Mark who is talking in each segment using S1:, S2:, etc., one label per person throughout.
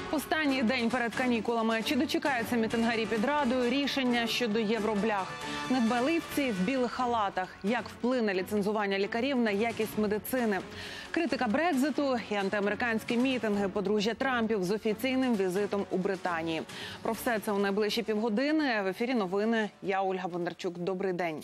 S1: Останній день перед канікулами. Чи дочекаються мітингарі під Радою рішення щодо євроблях? Недбайливці в білих халатах. Як вплине ліцензування лікарів на якість медицини? Критика Брекзиту і антиамериканські мітинги подружжя Трампів з офіційним візитом у Британії. Про все це у найближчі півгодини. В ефірі новини. Я Ольга Бондарчук. Добрий день.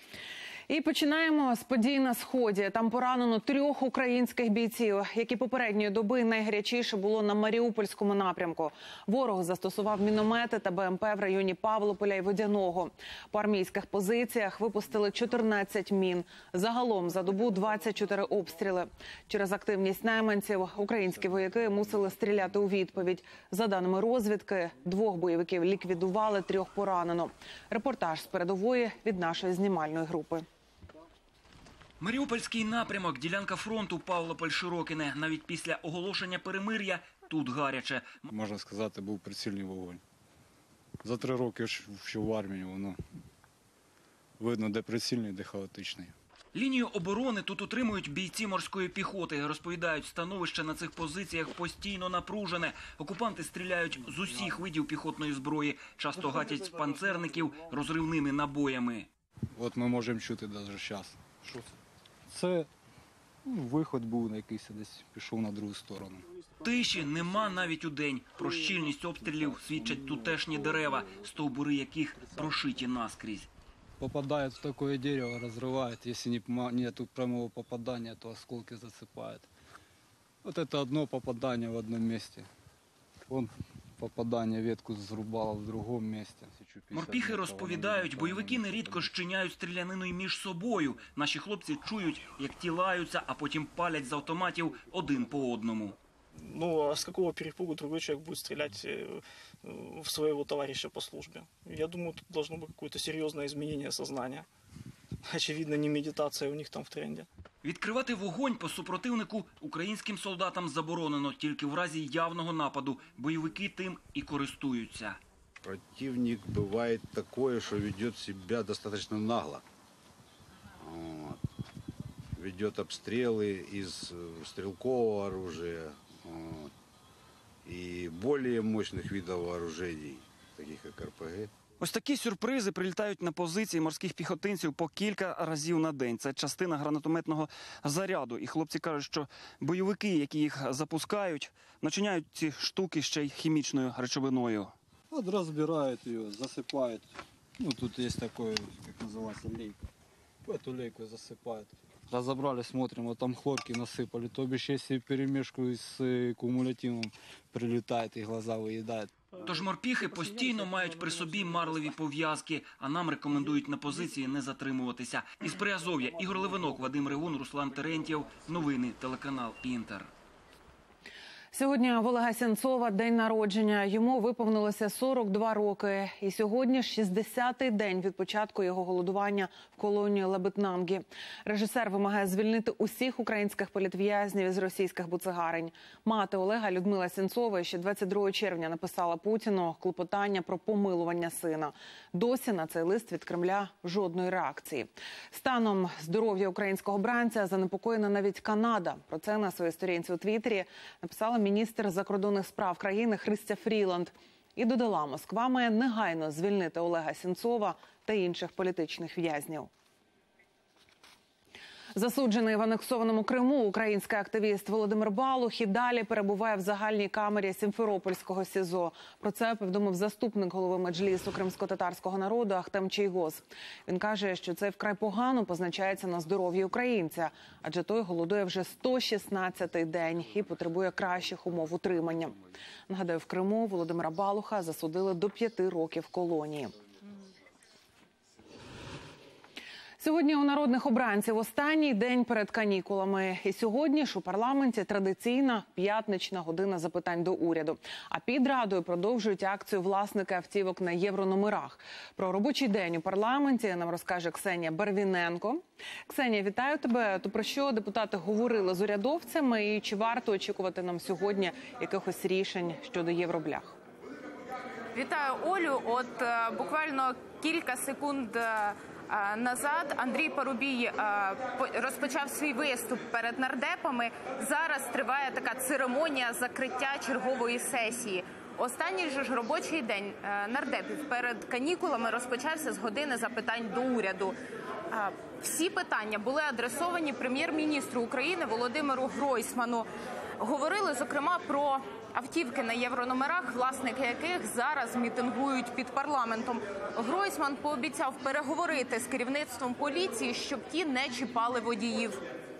S1: І починаємо з подій на Сході. Там поранено 3 українських бійців, які попередньої доби найгарячіше було на Маріупольському напрямку. Ворог застосував міномети та БМП в районі Павлополя і Водяного. По армійських позиціях випустили 14 мін. Загалом за добу 24 обстріли. Через активність найманців українські вояки мусили стріляти у відповідь. За даними розвідки, 2 бойовиків ліквідували, 3 поранено. Репортаж з передової від нашої знімальної групи.
S2: Маріупольський напрямок, ділянка фронту Павлополь-Широкине. Навіть після оголошення перемир'я тут гаряче.
S3: Можна сказати, був прицільний вогонь. За 3 роки, що в армії, воно видно, де прицільний, де хаотичний.
S2: Лінію оборони тут утримують бійці морської піхоти. Розповідають, становище на цих позиціях постійно напружене. Окупанти стріляють з усіх видів піхотної зброї. Часто гатять з панцерників розривними набоями.
S3: От ми можемо чути навіть зараз. Що це? Це виход був на якийсь, десь пішов на другу сторону.
S2: Тиші нема навіть удень. Про щільність обстрілів свідчать тутешні дерева, стовбури яких прошиті наскрізь.
S3: Попадает в такое дерево, разрывает. Если нет прямого попадания, то осколки засыпают. Вот это одно попадание в одном месте. Вон попадание, ветку зрубало в другому місці.
S2: Морпіхи розповідають, бойовики нерідко щиняють стрілянину й між собою. Наші хлопці чують, як ті лаються, а потім палять з автоматів один по одному.
S4: Ну, а с какого перепугу другой человек будет стрелять в своего товарища по службе? Я думаю, тут должно быть какое-то серьезное изменение сознания. Очевидно, не медитация у них там в тренде.
S2: Відкривати вогонь по супротивнику українським солдатам заборонено, тільки в разі явного нападу. Бойовики тим і користуються.
S5: Противник бывает такое, что ведет себя достаточно нагло. Вот. Ведет обстрелы из стрелкового оружия вот. И более мощных видов вооружений, таких как РПГ.
S2: Ось такі сюрпризи прилітають на позиції морських піхотинців по кілька разів на день. Це частина гранатометного заряду. І хлопці кажуть, що бойовики, які їх запускають, начиняють ці штуки ще й хімічною речовиною.
S3: Вот разбирают ее, засыпают. Ну, тут есть такое, как называется, лейка. В эту лейку засыпают. Разобрали, смотрим, вот там хлорки насыпали. То бишь, если перемешку с кумулятивом прилетает и глаза выедает.
S2: Тож морпіхи постійно мають при собі марливі пов'язки, а нам рекомендують на позиції не затримуватися. Із Приазов'я Ігор Левинок, Вадим Регун, Руслан Терентьєв. Новини, телеканал Інтер.
S1: Сьогодні в Олега Сенцова день народження. Йому виповнилося 42 роки. І сьогодні 60-й день від початку його голодування в колонії Лабитнангі. Режисер вимагає звільнити усіх українських політв'язнів із російських буцегарень. Мати Олега Людмила Сенцова ще 22 червня написала Путіну клопотання про помилування сина. Досі на цей лист від Кремля жодної реакції. Станом здоров'я українського бранця занепокоєна навіть Канада. Про це на своїй сторінці у Твіттері написала міністр закордонних справ країни Христя Фріланд. І додала, Москва має негайно звільнити Олега Сенцова та інших політичних в'язнів. Засуджений в анексованому Криму український активіст Володимир Балух і далі перебуває в загальній камері Сімферопольського СІЗО. Про це повідомив заступник голови Меджлісу кримсько-татарського народу Ахтем Чийгоз. Він каже, що це вкрай погано позначається на здоров'ї українця, адже той голодує вже 116-й день і потребує кращих умов утримання. Нагадаю, в Криму Володимира Балуха засудили до 5 років колонії. Сьогодні у народних обранців останній день перед канікулами. І сьогодні ж у парламенті традиційна п'ятнична година запитань до уряду. А під Радою продовжують акцію власники автівок на єврономерах. Про робочий день у парламенті нам розкаже Ксенія Барвіненко. Ксенія, вітаю тебе. То про що депутати говорили з урядовцями і чи варто очікувати нам сьогодні якихось рішень щодо євроблях?
S6: Вітаю, Олю. От буквально кілька секунд назад Андрій Парубій розпочав свій виступ перед нардепами. Зараз триває така церемонія закриття чергової сесії. Останній же ж робочий день нардепів перед канікулами розпочався з години запитань до уряду. Всі питання були адресовані прем'єр-міністру України Володимиру Гройсману. Говорили, зокрема, про автівки на єврономерах, власники яких зараз мітингують під парламентом. Гройсман пообіцяв переговорити з керівництвом поліції, щоб ті не чіпали водіїв.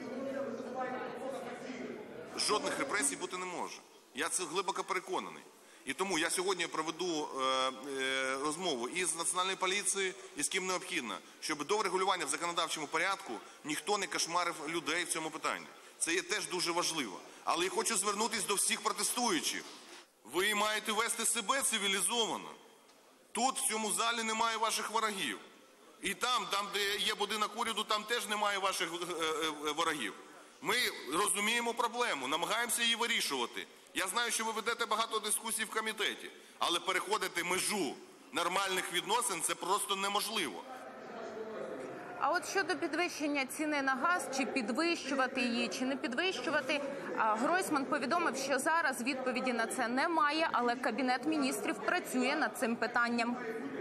S7: Жодних репресій бути не може. Я це глибоко переконаний. І тому я сьогодні проведу розмову і з Національною поліцією, і з ким необхідно, щоб до врегулювання в законодавчому порядку ніхто не кошмарив людей в цьому питанні. Це є теж дуже важливо. Але я хочу звернутися до всіх протестуючих. Ви маєте вести себе цивілізовано. Тут, в цьому залі, немає ваших ворогів. І там, де є будинок уряду, там теж немає ваших ворогів. Ми розуміємо проблему, намагаємося її вирішувати. Я знаю, що ви ведете багато дискусій в комітеті, але переходити межу нормальних відносин – це просто неможливо.
S6: А от щодо підвищення ціни на газ, чи підвищувати її, чи не підвищувати, Гройсман повідомив, що зараз відповіді на це немає, але Кабінет міністрів працює над цим питанням.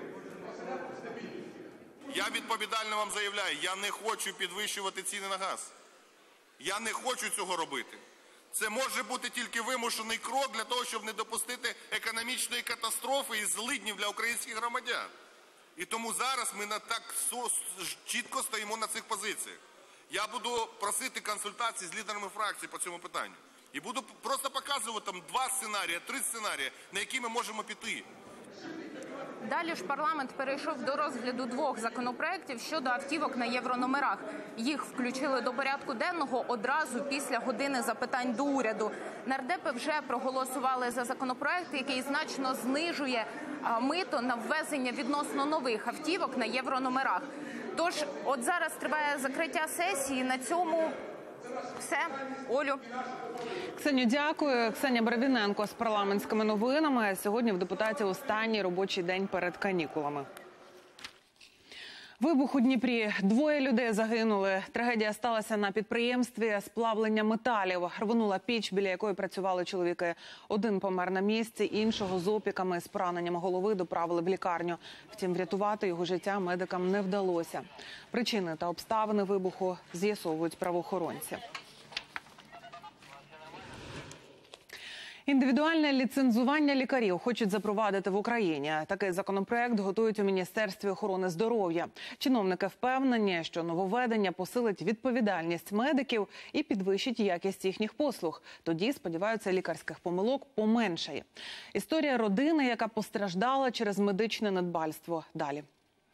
S7: Я відповідально вам заявляю, я не хочу підвищувати ціни на газ. Я не хочу цього робити. Це може бути тільки вимушений крок для того, щоб не допустити економічної катастрофи і злиднів для українських громадян. І тому зараз ми так чітко стоїмо на цих позиціях. Я буду просити консультацій з лідерами фракцій по цьому питанню. І буду просто показувати там 2 сценарії, 3 сценарії, на які ми можемо піти.
S6: Далі ж парламент перейшов до розгляду 2 законопроєктів щодо автівок на єврономерах. Їх включили до порядку денного одразу після години запитань до уряду. Нардепи вже проголосували за законопроєкт, який значно знижує мито на ввезення відносно нових автівок на єврономерах. Тож, от зараз триває закриття сесії. На цьому все. Олю.
S1: Ксеню, дякую. Ксенія Барвіненко з парламентськими новинами. Сьогодні в депутатів останній робочий день перед канікулами. Вибух у Дніпрі. 2 людей загинули. Трагедія сталася на підприємстві сплавлення металів. Рвонула піч, біля якої працювали чоловіки. Один помер на місці, іншого з опіками, з пораненням голови доправили в лікарню. Втім, врятувати його життя медикам не вдалося. Причини та обставини вибуху з'ясовують правоохоронці. Індивідуальне ліцензування лікарів хочуть запровадити в Україні. Такий законопроект готують у Міністерстві охорони здоров'я. Чиновники впевнені, що нововведення посилить відповідальність медиків і підвищить якість їхніх послуг. Тоді, сподіваються, лікарських помилок поменшає. Історія родини, яка постраждала через медичне недбальство. Далі.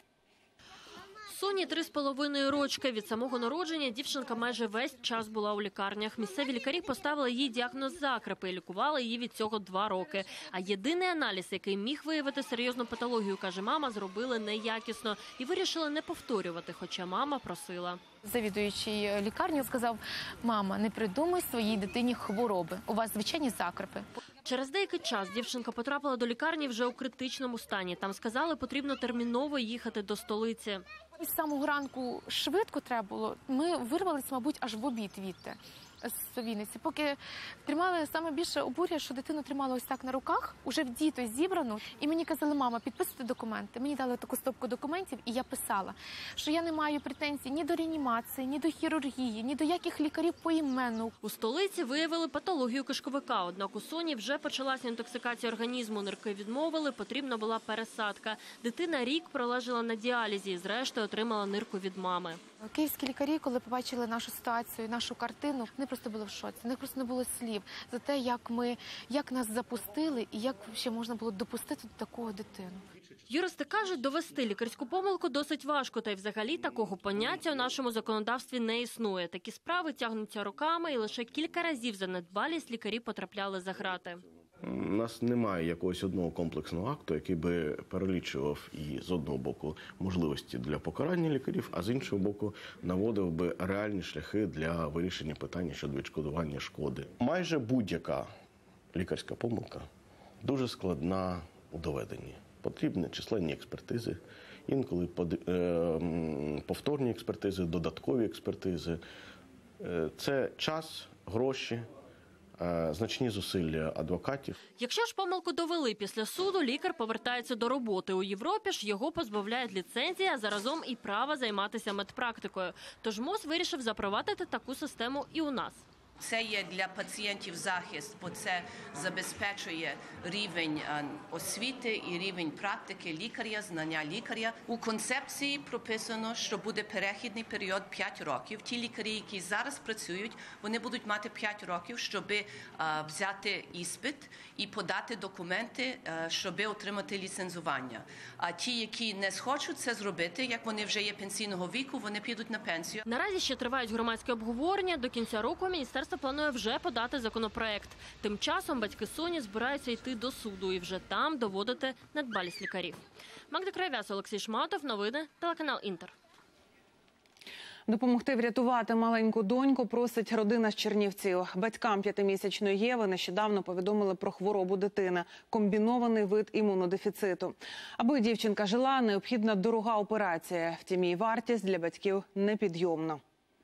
S8: Соні 3,5 рочки. Від самого народження дівчинка майже весь час була у лікарнях. Місцеві лікарі поставили їй діагноз закрепи і лікували її від цього 2 роки. А єдиний аналіз, який міг виявити серйозну патологію, каже мама, зробили неякісно і вирішили не повторювати, хоча мама просила.
S9: Завідуючий лікарні сказав: мама, не придумай своїй дитині хвороби, у вас звичайні закрепи.
S8: Через деякий час дівчинка потрапила до лікарні вже у критичному стані. Там сказали, потрібно терміново їхати до столиці.
S9: З самого ранку швидко треба було. Ми вирвалися, мабуть, аж в обід відти з Вінниці. Поки тримали, саме більше обурює, що дитину тримали ось так на руках, уже вдіто зібрану. І мені казали: мама, підписуйте документи. Мені дали таку стопку документів, і я писала, що я не маю претензій ні до реанімації, ні до хірургії, ні до яких лікарів поіменно.
S8: У столиці виявили патологію кишковика. Однак у Соні вже почалася інтоксикація організму. Нирки відмовили, потрібна була пересадка. Дитина рік пролежала на діалізі і зрештою отримала нирку від мами.
S9: Київські лікарі, коли побачили нашу ситуацію, нашу картину, вони просто були в шоці. У них просто не було слів за те, як нас запустили і як ще можна було допустити до такого дитину.
S8: Юристи кажуть, довести лікарську помилку досить важко, та й взагалі такого поняття у нашому законодавстві не існує. Такі справи тягнуться роками, і лише кілька разів за недбалість лікарі потрапляли за грати.
S10: У нас немає якогось одного комплексного акту, який би перелічував і з одного боку можливості для покарання лікарів, а з іншого боку наводив би реальні шляхи для вирішення питання щодо відшкодування шкоди. Майже будь-яка лікарська помилка дуже складна у доведенні. Потрібні численні експертизи інколи повторні експертизи, додаткові експертизи. Це час, гроші, значні зусилля адвокатів.
S8: Якщо ж помилку довели після суду, лікар повертається до роботи. У Європі ж його позбавляють ліцензії, а заразом і права займатися медпрактикою. Тож МОЗ вирішив запровадити таку систему і у нас.
S11: Це є для пацієнтів захист, бо це забезпечує рівень освіти і рівень практики лікаря, знання лікаря. У концепції прописано, що буде перехідний період 5 років. Ті лікарі, які зараз працюють, вони будуть мати 5 років, щоб взяти іспит і подати документи, щоб отримати ліцензування. А ті, які не схочуть це зробити, як вони вже є пенсійного віку, вони підуть на пенсію.
S8: Наразі ще тривають громадські обговорення. До кінця року міністерство планує вже подати законопроект. Тим часом батьки Соні збираються йти до суду і вже там доводити недбалість лікарів. Магда Крав'яс, Олексій Шматов. Новини. Телеканал Інтер.
S1: Допомогти врятувати маленьку доньку просить родина з Чернівців. Батькам 5-місячної Єви нещодавно повідомили про хворобу дитини – комбінований вид імунодефіциту. Аби дівчинка жила, необхідна дорога операція. Втім, її вартість для батьків непідйомна.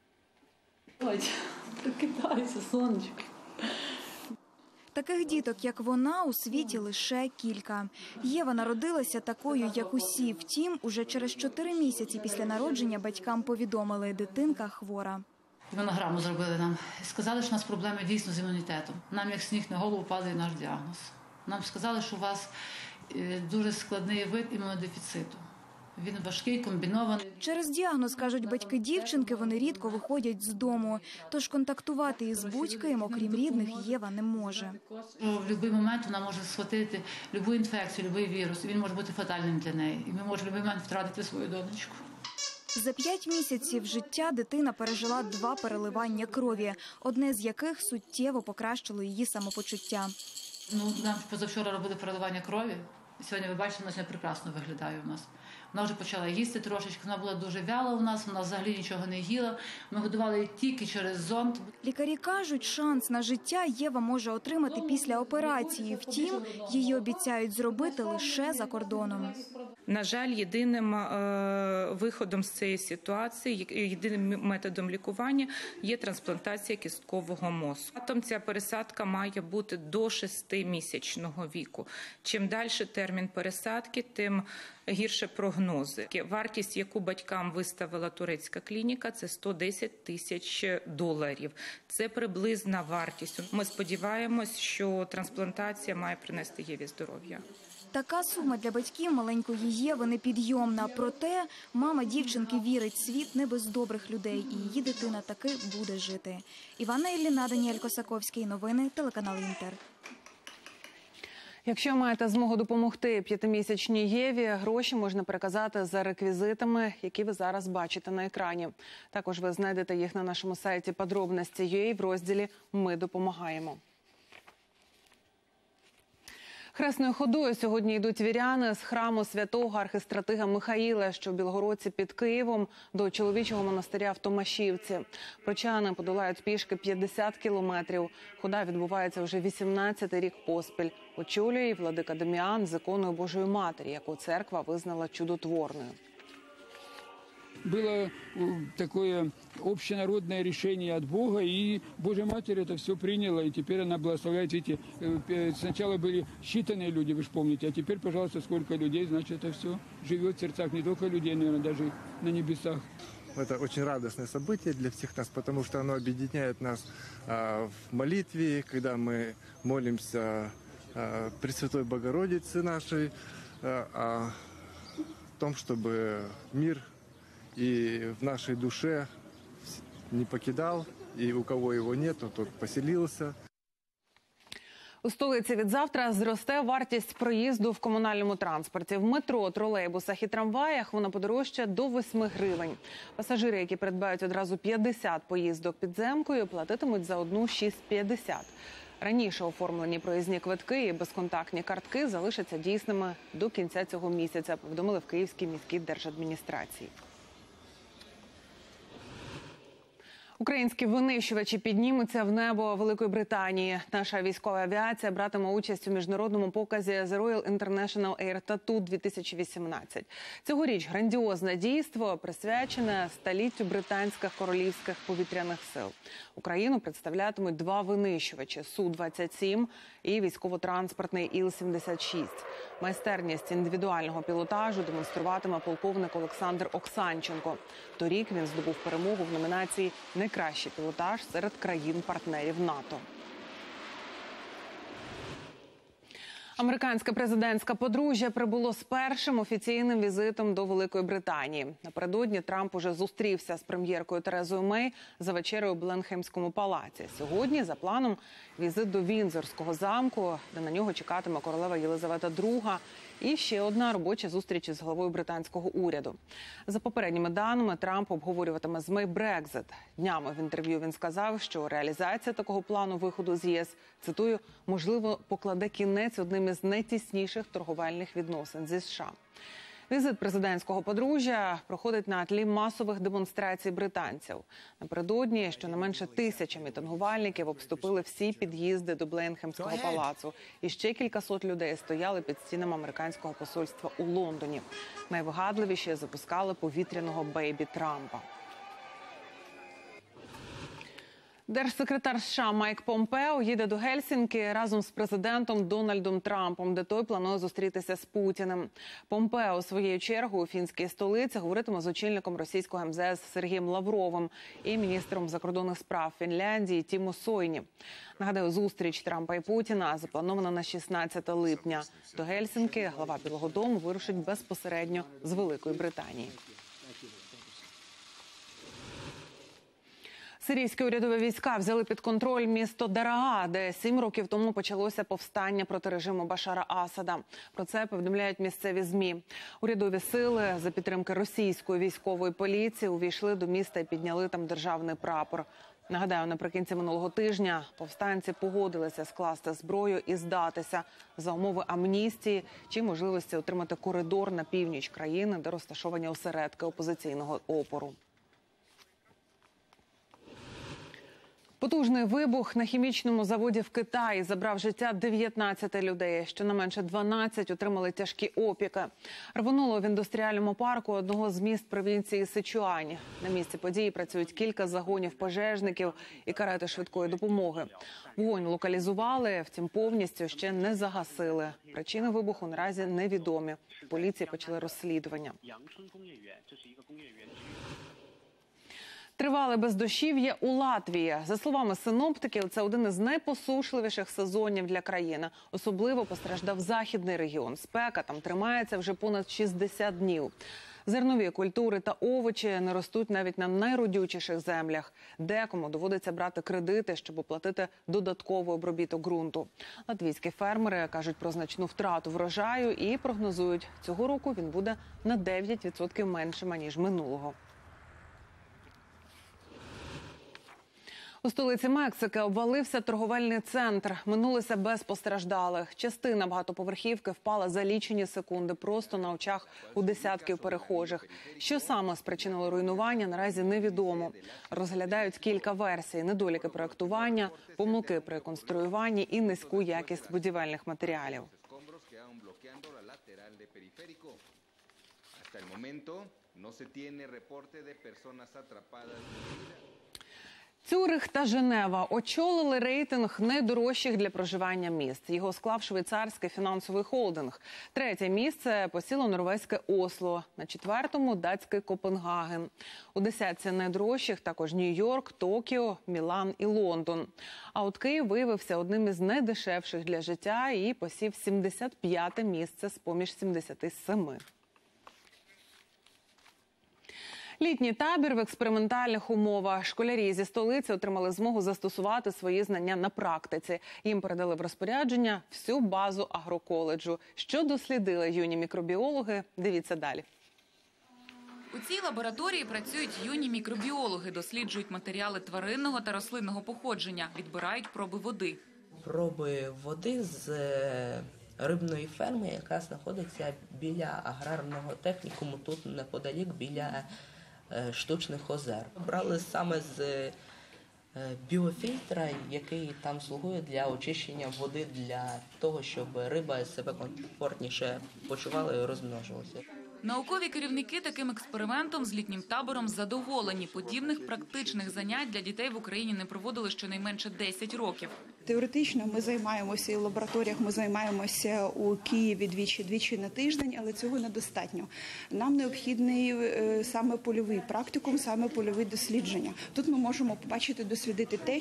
S12: Прокидайся, сонечко. Таких діток, як вона, у світі лише кілька. Єва народилася такою, як усі. Втім, уже через 4 місяці після народження батькам повідомили – дитинка хвора.
S13: Імунограму зробили нам. Сказали, що у нас проблеми дійсно з імунітетом. Нам, як сніг на голову, падає наш діагноз. Нам сказали, що у вас дуже складний вид імунодефіциту. Він важкий, комбінований.
S12: Через діагноз, кажуть батьки дівчинки, вони рідко виходять з дому. Тож контактувати із будь-ким, окрім рідних, Єва не може.
S13: В будь-який момент вона може схватити будь-яку інфекцію, будь-який вірус. Він може бути фатальним для неї. І ми можемо в будь-який момент втратити свою донечку.
S12: За 5 місяців життя дитина пережила 2 переливання крові, одне з яких суттєво покращило її самопочуття.
S13: Нам позавчора робили переливання крові. Сьогодні, ви бачите, вона прекрасно виглядає у нас. Вона вже почала їсти трошечки, вона була дуже вяла у нас, вона взагалі нічого не їла. Ми годували її тільки через зонд.
S12: Лікарі кажуть, шанс на життя Єва може отримати після операції. Втім, її обіцяють зробити лише за кордоном.
S14: На жаль, єдиним виходом з цієї ситуації, єдиним методом лікування є трансплантація кісткового мозку. Ця пересадка має бути до 6-місячного віку. Чим далі термін пересадки, тим гірше прогнози. Вартість, яку батькам виставила турецька клініка, це $110 000. Це приблизна вартість. Ми сподіваємось, що трансплантація має принести Єві здоров'я.
S12: Така сума для батьків маленької Єви непідйомна. Проте мама дівчинки вірить, світ не без добрих людей, і її дитина таки буде жити. Іванна Ілліна, Даніель Косаковський. Новини. Телеканал Інтер.
S1: Якщо маєте змогу допомогти 5-місячній Єві, гроші можна переказати за реквізитами, які ви зараз бачите на екрані. Також ви знайдете їх на нашому сайті подробності.ua в розділі «Ми допомагаємо». Хресною ходою сьогодні йдуть віряни з храму святого архистратига Михаїла, що в Білгородці під Києвом, до чоловічого монастиря в Томашівці. Прочани подолають пішки 50 кілометрів. Хода відбувається вже 18-й рік поспіль. Очолює і владика Дем'ян з іконою Божої Матері, яку церква визнала чудотворною.
S15: Было такое общенародное решение от Бога, и Божья Матерь это все приняла, и теперь она благословляет. Видите, сначала были считанные люди, вы же помните, а теперь, пожалуйста, сколько людей, значит, это все живет в сердцах не только людей, наверное, даже на небесах.
S16: Это очень радостное событие для всех нас, потому что оно объединяет нас в молитве, когда мы молимся Пресвятой Богородице нашей, о том, чтобы мир и в нашей душе не покидал, и у кого его нет, тот поселился.
S1: У столиці від завтра зросте вартість проїзду в комунальному транспорті. В метро, тролейбусах і трамваях вона подорожчає до 8 гривень. Пасажири, які придбають одразу 50 поїздок підземкою, платитимуть за одну 6,50. Раніше оформлені проїзні квитки і безконтактні картки залишаться дійсними до кінця цього місяця, повідомили в Київській міській держадміністрації. Українські винищувачі піднімуться в небо Великої Британії. Наша військова авіація братиме участь у міжнародному показі The Royal International Air Tattoo 2018. Цьогоріч грандіозне дійство присвячене століттю британських королівських повітряних сил. Україну представлятимуть два винищувачі – Су-27 і військово-транспортний Іл-76. Майстерність індивідуального пілотажу демонструватиме полковник Олександр Оксанченко. Торік він здобув перемогу в номінації «Найкращий пілотаж серед країн-партнерів НАТО». Американське президентське подружжя прибуло з першим офіційним візитом до Великої Британії. Напередодні Трамп уже зустрівся з прем'єркою Терезою Мей за вечерею у Бленхемському палаці. Сьогодні, за планом, візит до Віндзорського замку, де на нього чекатиме королева Єлизавета II, і ще одна робоча зустріч із главою британського уряду. За попередніми даними, Трамп обговорюватиме з Мей Брекзит. Днями в інтерв'ю він сказав, що реалізація такого плану виходу з ЄС, цитую, можливо, покладе кінець одним із найтісніших торговельних відносин зі США. Візит президентського подружжя проходить на тлі масових демонстрацій британців. Напередодні щонайменше 1000 мітингувальників обступили всі під'їзди до Бленхемського палацу. І ще кількасот людей стояли під стінами американського посольства у Лондоні. Найвигадливіші запускали повітряного бейбі Трампа. Держсекретар США Майк Помпео їде до Гельсінкі разом з президентом Дональдом Трампом, де той планує зустрітися з Путіним. Помпео своєю чергою у фінській столиці говоритиме з очільником російського МЗС Сергієм Лавровим і міністром закордонних справ Фінляндії Тімо Сойні. Нагадаю, зустріч Трампа і Путіна запланована на 16 липня. До Гельсінкі глава Білого дому вирушить безпосередньо з Великої Британії. Сирійські урядові війська взяли під контроль місто Дараа, де 7 років тому почалося повстання проти режиму Башара Асада. Про це повідомляють місцеві ЗМІ. Урядові сили за підтримки російської військової поліції увійшли до міста і підняли там державний прапор. Нагадаю, наприкінці минулого тижня повстанці погодилися скласти зброю і здатися за умови амністії чи можливості отримати коридор на північ країни, де розташовані осередки опозиційного опору. Потужний вибух на хімічному заводі в Китаї забрав життя 19 людей. Щонайменше 12 отримали тяжкі опіки. Рвонуло в індустріальному парку одного з міст провінції Сичуань. На місці події працюють кілька загонів пожежників і карети швидкої допомоги. Вогонь локалізували, втім повністю ще не загасили. Причини вибуху наразі невідомі. Поліції почали розслідування. Тривале бездощів'я у Латвії. За словами синоптиків, це один із найпосушливіших сезонів для країни. Особливо постраждав західний регіон. Спека там тримається вже понад 60 днів. Зернові культури та овочі не ростуть навіть на найродючіших землях. Декому доводиться брати кредити, щоб оплатити додатковий обробіток ґрунту. Латвійські фермери кажуть про значну втрату врожаю і прогнозують, цього року він буде на 9% меншим, ніж минулого. У столиці Мексики обвалився торговельний центр. Минулося без постраждалих. Частина багатоповерхівки впала за лічені секунди просто на очах у десятків перехожих. Що саме спричинило руйнування, наразі невідомо. Розглядають кілька версій – недоліки проєктування, помилки при конструюванні і низьку якість будівельних матеріалів. Цюрих та Женева очолили рейтинг найдорожчих для проживання міст. Його склав швейцарський фінансовий холдинг. Третє місце посіло норвезьке Осло, на четвертому – датський Копенгаген. У десятці найдорожчих також Нью-Йорк, Токіо, Мілан і Лондон. А от Київ виявився одним із найдешевших для життя і посів 75-те місце з-поміж 77. Літній табір в експериментальних умовах. Школярі зі столиці отримали змогу застосувати свої знання на практиці. Їм передали в розпорядження всю базу агроколеджу. Що дослідили юні мікробіологи? Дивіться далі.
S17: У цій лабораторії працюють юні мікробіологи, досліджують матеріали тваринного та рослинного походження, відбирають проби води.
S18: Проби води з рибної ферми, яка знаходиться біля аграрного технікуму, тут неподалік біля штучних озер. Брали саме з біофільтра, який там слугує для очищення води, для того, щоб риба себе комфортніше почувала і розмножувалася.
S17: Наукові керівники таким експериментом з літнім табором задоволені. Подібних практичних занять для дітей в Україні не проводили щонайменше 10 років.
S19: Теоретично ми займаємося і в лабораторіях, ми займаємося у Києві двічі на тиждень, але цього недостатньо. Нам необхідний саме польовий практикум, саме польові дослідження. Тут ми можемо побачити, дослідити те,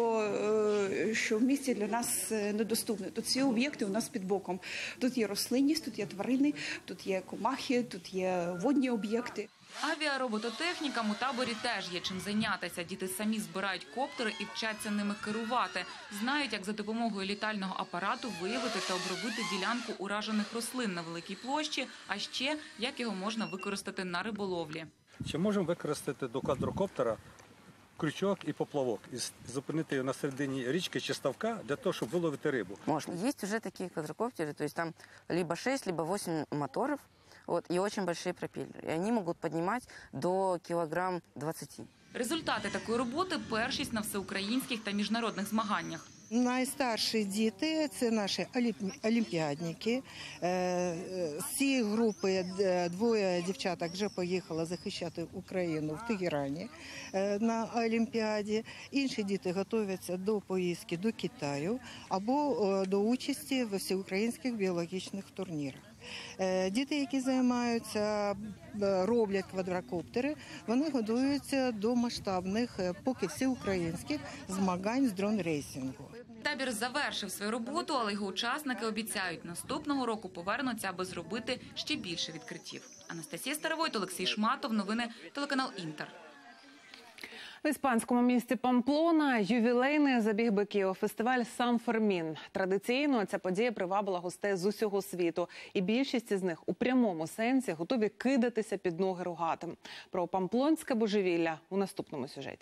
S19: що в місті для нас недоступне. Тут всі об'єкти у нас під боком. Тут є рослинність, тут є тварини, тут є комахи, тут є водні об'єкти.
S17: Авіаробототехнікам у таборі теж є чим зайнятися. Діти самі збирають коптери і вчаться ними керувати. Знають, як за допомогою літального апарату виявити та обробити ділянку уражених рослин на великій площі, а ще, як його можна використати на риболовлі.
S20: Чи можемо використати до квадрокоптера крючок і поплавок, і зупинити його на середині річки чи ставка для того, щоб виловити рибу?
S21: Можна. Є вже такі квадрокоптеры, то есть там либо 6, либо 8 моторов. И очень большие пропеллеры. И они могут поднимать до килограмм 20.
S17: Результати такої роботи – першість на всеукраїнських та міжнародних змаганнях.
S22: Найстарші діти – це наші олімпіадники. З цієї групи 2 дівчаток вже поїхали захищати Україну в Тегерані на Олімпіаді. Інші діти готуються до поїздки до Китаю або до участі в всеукраїнських біологічних турнірах. Діти, які займаються, роблять квадрокоптери, вони готуються до масштабних, поки всеукраїнських змагань з дрон-рейсингу.
S17: Табір завершив свою роботу, але його учасники обіцяють, наступного року повернуться, аби зробити ще більше відкриттів. Анастасія Старовойт, Олексій Шматов. Новини телеканал Інтер.
S1: В іспанському місті Памплона ювілейний забіг биків – фестиваль «Сан Фермін». Традиційно ця подія привабила гостей з усього світу. І більшість із них у прямому сенсі готові кидатися під ноги рогатим. Про памплонське божевілля у наступному сюжеті.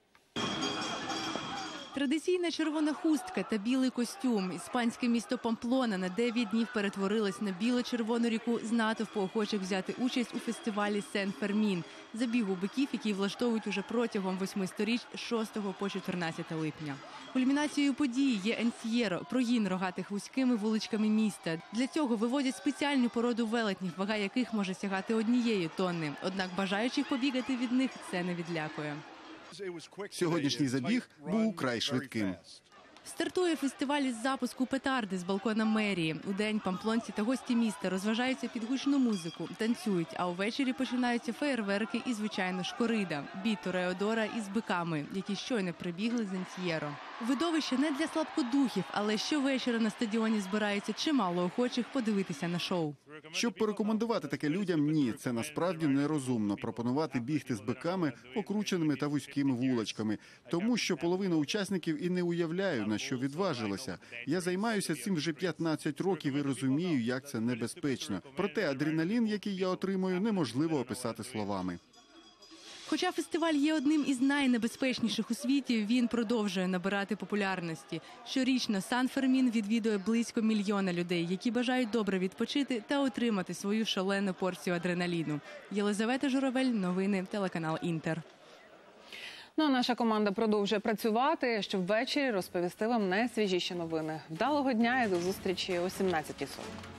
S23: Традиційна червона хустка та білий костюм. Іспанське місто Памплона на 9 днів перетворилось на біло-червону ріку з натовпу охочих взяти участь у фестивалі «Сан Фермін» – забігу биків, який влаштовують уже протягом 8 сторіч з 6 по 14 липня. Кульмінацією події є ансьєро – прогін рогатих вузькими вуличками міста. Для цього виводять спеціальну породу велетнів, вага яких може сягати 1 тонни. Однак бажаючих побігати від них це не відлякує.
S24: Сьогоднішній забіг був украй швидким.
S23: Стартує фестиваль із запуску петарди з балкона мерії. У день памплонці та гості міста розважаються під гучну музику, танцюють, а увечері починаються феєрверки і, звичайно ж, корида – бій тореодора із биками, які щойно прибігли з ансьєро. Видовище не для слабкодухів, але щовечора на стадіоні збирається чимало охочих подивитися на шоу.
S24: Щоб порекомендувати таке людям, ні, це насправді нерозумно пропонувати бігти з биками, покрученими та вузькими вуличками, тому що половина учасників і не уявляють, на що відважилися. Я займаюся цим вже 15 років і розумію, як це небезпечно. Проте адреналін, який я отримую, неможливо описати словами.
S23: Хоча фестиваль є одним із найнебезпечніших у світі, він продовжує набирати популярності. Щорічно «Сан Фермін» відвідує близько 1 мільйона людей, які бажають добре відпочити та отримати свою шалену порцію адреналіну. Єлизавета Журавель, новини, телеканал Інтер.
S1: Ну а наша команда продовжує працювати, щоб ввечері розповісти вам найсвіжіші новини. Вдалого дня і до зустрічі о 17:40.